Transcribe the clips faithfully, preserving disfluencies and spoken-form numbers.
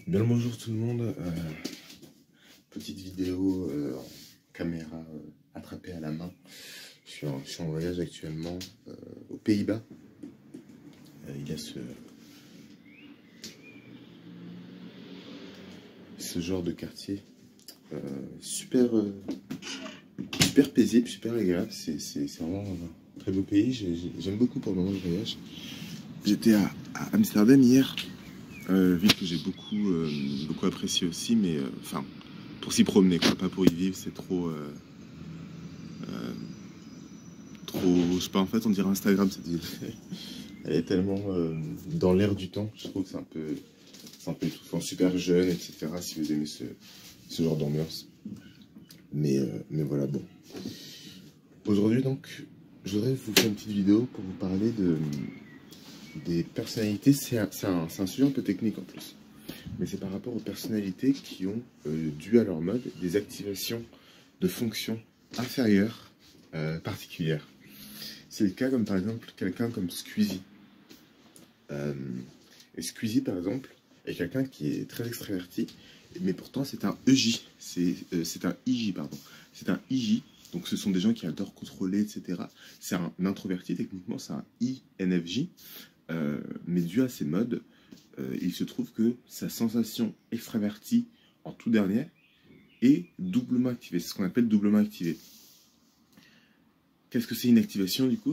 Bien le bonjour tout le monde, euh, petite vidéo euh, en caméra euh, attrapée à la main. Je suis en, je suis en voyage actuellement euh, aux Pays-Bas. Euh, il y a ce, ce genre de quartier euh, super, euh, super paisible, super agréable. C'est vraiment un très beau pays. J'aime beaucoup pour le moment le voyage. J'étais à, à Amsterdam hier. Euh, ville que j'ai beaucoup, euh, beaucoup apprécié aussi, mais enfin, euh, pour s'y promener, quoi, pas pour y vivre, c'est trop, euh, euh, trop, je sais pas, en fait, on dirait Instagram cette ville. Elle est tellement euh, dans l'air du temps, je trouve que c'est un peu, c'est un peu étouffant, super jeune, et cetera. Si vous aimez ce, ce genre d'ambiance, mais, euh, mais voilà, bon. Aujourd'hui, donc, je voudrais vous faire une petite vidéo pour vous parler de des personnalités. C'est un, un, un sujet un peu technique en plus. Mais c'est par rapport aux personnalités qui ont, euh, dû à leur mode, des activations de fonctions inférieures euh, particulières. C'est le cas comme par exemple quelqu'un comme Squeezie. Euh, et Squeezie par exemple est quelqu'un qui est très extraverti, mais pourtant c'est un E J, c'est euh, un I J pardon, c'est un I J, donc ce sont des gens qui adorent contrôler, et cetera. C'est un introverti techniquement, c'est un I N F J, euh, mais dû à ses modes, Euh, il se trouve que sa sensation extravertie en tout dernier est doublement activée. C'est ce qu'on appelle doublement activé. Qu'est-ce que c'est une activation du coup?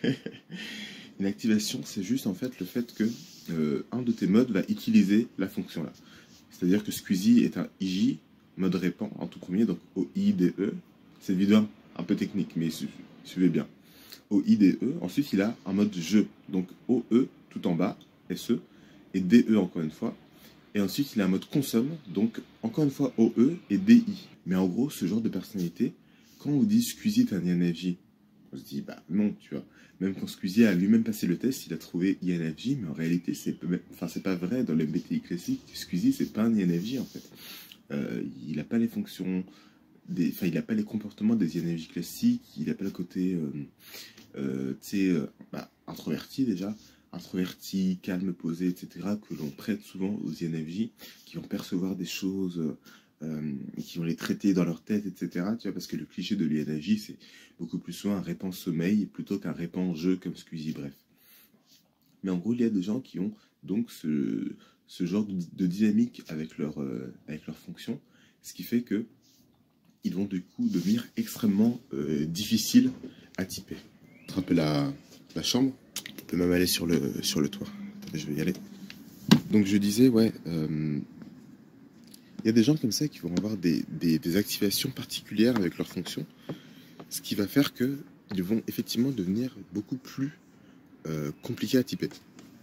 Une activation, c'est juste en fait le fait que euh, un de tes modes va utiliser la fonction là. C'est-à-dire que Squeezie est un I J, mode répand en tout premier, donc O I D E. Cette vidéo un peu technique, mais su suivez bien. O I D E. Ensuite, il a un mode jeu, donc O E tout en bas, S E. Et D E encore une fois. Et ensuite, il a un mode consomme, donc encore une fois O E et D I. Mais en gros, ce genre de personnalité, quand on dit Squeezie est un I N F J, on se dit, bah non, tu vois. Même quand Squeezie a lui-même passé le test, il a trouvé I N F J, mais en réalité, c'est enfin, c'est pas vrai. Dans le M B T I classique, Squeezie, c'est pas un I N F J en fait. Euh, il n'a pas les fonctions, des, enfin, il n'a pas les comportements des I N F J classiques, il n'a pas le côté, euh, euh, tu sais, euh, bah, introverti déjà. Introverti, calme, posé, et cetera, que l'on prête souvent aux I N F J, qui vont percevoir des choses, euh, et qui vont les traiter dans leur tête, et cetera. Tu vois, parce que le cliché de l'I N F J, c'est beaucoup plus souvent un répand sommeil, plutôt qu'un répand jeu comme Squeezie, bref. Mais en gros, il y a des gens qui ont donc ce, ce genre de, de dynamique avec leur, euh, avec leur fonction, ce qui fait que ils vont du coup devenir extrêmement euh, difficiles à typer. Attraper la, la chambre. Je peux même aller sur le, sur le toit. Attendez, je vais y aller. Donc je disais, ouais, euh, il y a des gens comme ça qui vont avoir des, des, des activations particulières avec leurs fonctions, ce qui va faire qu'ils vont effectivement devenir beaucoup plus euh, compliqués à typer.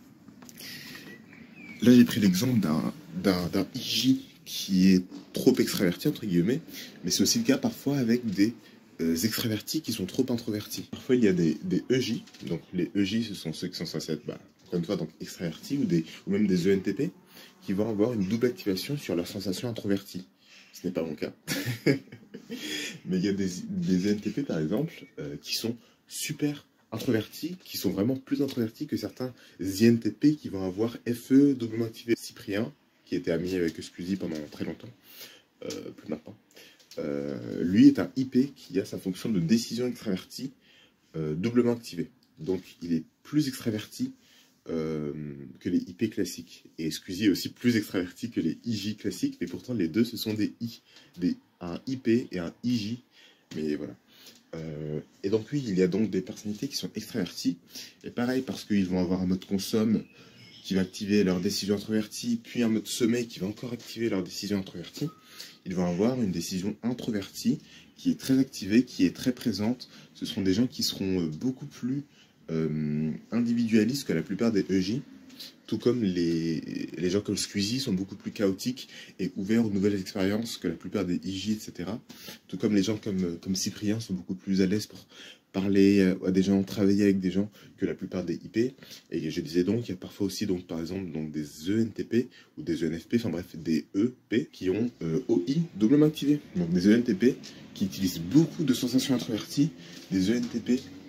Là, j'ai pris l'exemple d'un I J qui est trop extraverti, entre guillemets, mais c'est aussi le cas parfois avec des euh, extravertis qui sont trop introvertis. Parfois, il y a des, des E J, donc les E J, ce sont ceux qui sont censés être, bah, encore une fois, donc extravertis, ou, des, ou même des E N T P, qui vont avoir une double activation sur leur sensation introvertie. Ce n'est pas mon cas. Mais il y a des, des E N T P, par exemple, euh, qui sont super introvertis, qui sont vraiment plus introvertis que certains I N T P qui vont avoir F E doublement activé. Cyprien, qui était ami avec Squeezie pendant très longtemps, euh, plus maintenant, euh, lui est un I P qui a sa fonction de décision extravertie euh, doublement activée. Donc il est plus extraverti euh, que les I P classiques. Et Squeezie est aussi plus extraverti que les I J classiques, mais pourtant les deux ce sont des I, des, un I P et un I J. Mais voilà. Euh, et donc oui, il y a donc des personnalités qui sont extraverties, et pareil parce qu'ils vont avoir un mode consomme qui va activer leur décision introvertie, puis un mode sommeil qui va encore activer leur décision introvertie, ils vont avoir une décision introvertie qui est très activée, qui est très présente. Ce seront des gens qui seront beaucoup plus euh, individualistes que la plupart des E J, tout comme les, les gens comme Squeezie sont beaucoup plus chaotiques et ouverts aux nouvelles expériences que la plupart des I J, et cetera. Tout comme les gens comme, comme Cyprien sont beaucoup plus à l'aise pour parler à des gens, travailler avec des gens que la plupart des I P. Et je disais donc, il y a parfois aussi, donc, par exemple, donc, des E N T P ou des E N F P, enfin bref, des E P qui ont euh, O I doublement activé. Donc des E N T P qui utilisent beaucoup de sensations introverties, des E N T P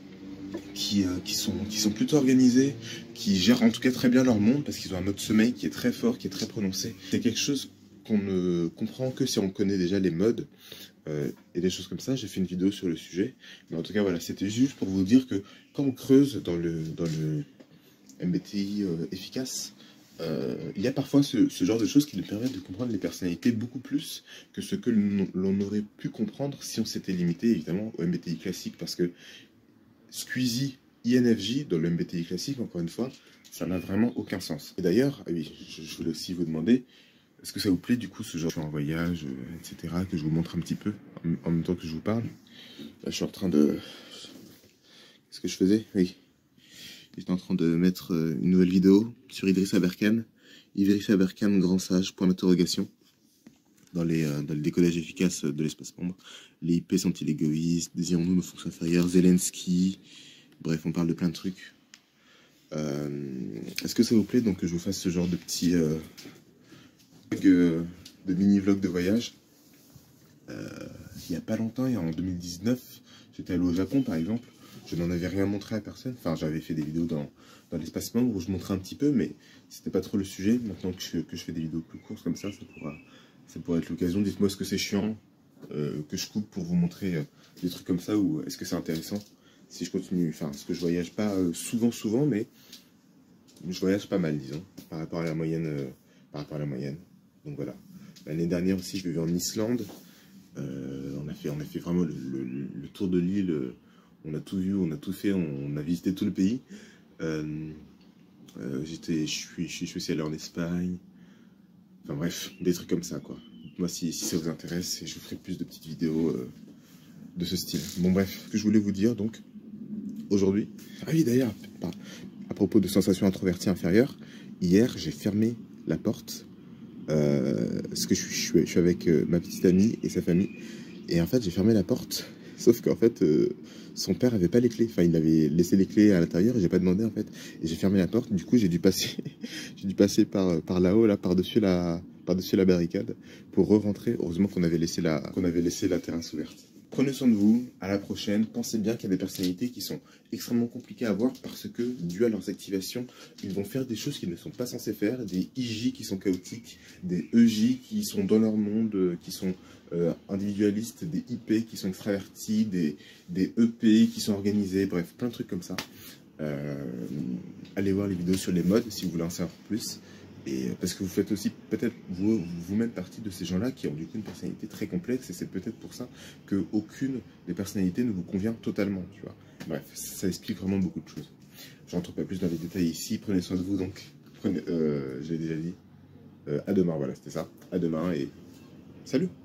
qui, euh, qui, sont, qui sont plutôt organisés, qui gèrent en tout cas très bien leur monde, parce qu'ils ont un mode sommeil qui est très fort, qui est très prononcé. C'est quelque chose qu'on ne comprend que si on connaît déjà les modes, euh, et des choses comme ça. J'ai fait une vidéo sur le sujet, mais en tout cas voilà, c'était juste pour vous dire que quand on creuse dans le, dans le M B T I euh, efficace, Euh, il y a parfois ce, ce genre de choses qui nous permettent de comprendre les personnalités beaucoup plus que ce que l'on aurait pu comprendre si on s'était limité évidemment au M B T I classique, parce que Squeezie I N F J dans le M B T I classique, encore une fois, ça n'a vraiment aucun sens. Et d'ailleurs, ah oui, je, je voulais aussi vous demander, est-ce que ça vous plaît du coup ce genre de voyage, euh, et cetera, que je vous montre un petit peu en, en même temps que je vous parle. Là, je suis en train de... Qu'est-ce que je faisais? Oui. J'étais en train de mettre une nouvelle vidéo sur Idriss Aberkane. Idriss Aberkane, grand sage, point d'interrogation. Dans, les, euh, dans le décollage efficace de l'espace membre. Les I P sont-ils égoïstes? Désirons-nous nos fonctions inférieures? Zelensky. Bref, on parle de plein de trucs. Euh, Est-ce que ça vous plaît donc que je vous fasse ce genre de petit euh, vlog, euh, de mini-vlog de voyage? euh, Il n'y a pas longtemps, en deux mille dix-neuf, j'étais allé au Japon par exemple. Je n'en avais rien montré à personne. Enfin, j'avais fait des vidéos dans, dans l'espace membre où je montrais un petit peu, mais c'était pas trop le sujet. Maintenant que je, que je fais des vidéos plus courtes comme ça, ça pourra, ça pourra être l'occasion. Dites-moi ce que c'est chiant, euh, que je coupe pour vous montrer euh, des trucs comme ça, ou est-ce que c'est intéressant si je continue. Enfin, parce que je voyage pas euh, souvent, souvent, mais je voyage pas mal, disons, par rapport à la moyenne. Euh, par rapport à la moyenne. Donc voilà. L'année dernière aussi, je vivais en Islande. Euh, on, a fait, on a fait vraiment le, le, le tour de l'île. Euh, On a tout vu, on a tout fait, on a visité tout le pays. Euh, euh, j'étais, je suis, je suis aussi allé en Espagne. Enfin bref, des trucs comme ça, quoi. Moi, si, si ça vous intéresse, je vous ferai plus de petites vidéos euh, de ce style. Bon bref, ce que je voulais vous dire, donc, aujourd'hui... Ah oui, d'ailleurs, à propos de sensations introverties inférieures, hier, j'ai fermé la porte, euh, parce que je suis, je suis, je suis avec euh, ma petite amie et sa famille. Et en fait, j'ai fermé la porte, sauf qu'en fait... Euh, son père avait pas les clés, enfin il avait laissé les clés à l'intérieur et j'ai pas demandé en fait. Et j'ai fermé la porte, du coup j'ai dû passer, j'ai dû passer par, par là-haut, là, par-dessus la, par-dessus la barricade pour re-rentrer. Heureusement qu'on avait laissé la, qu'on avait laissé la terrasse ouverte. Prenez soin de vous, à la prochaine. Pensez bien qu'il y a des personnalités qui sont extrêmement compliquées à voir parce que, dû à leurs activations, ils vont faire des choses qu'ils ne sont pas censés faire, des I J qui sont chaotiques, des E J qui sont dans leur monde, qui sont euh, individualistes, des I P qui sont extravertis, des, des E P qui sont organisés, bref, plein de trucs comme ça. Euh, allez voir les vidéos sur les modes si vous voulez en savoir plus. Et parce que vous faites aussi peut-être vous, vous-même partie de ces gens-là qui ont du coup une personnalité très complexe, et c'est peut-être pour ça qu'aucune des personnalités ne vous convient totalement, tu vois. Bref, ça explique vraiment beaucoup de choses. Je rentre pas plus dans les détails ici, prenez soin de vous donc, prenez, euh, j'ai déjà dit, euh, à demain, voilà, c'était ça, à demain et salut!